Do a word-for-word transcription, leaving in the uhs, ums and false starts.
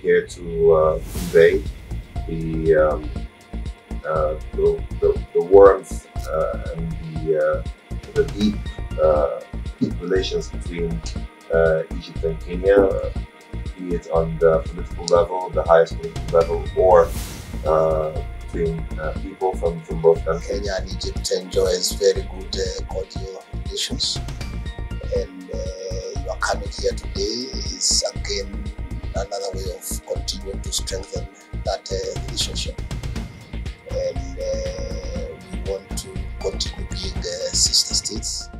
here to uh, convey the, um, uh, the, the, the warmth uh, and the, uh, the deep, uh, deep relations between uh, Egypt and Kenya, uh, be it on the political level, the highest political level, or uh, between uh, people from, from both countries. Kenya and Egypt enjoys very good uh, cordial relations, and uh, your coming here today is again another way of continuing to strengthen that uh, relationship, and uh, we want to continue being uh, sister states.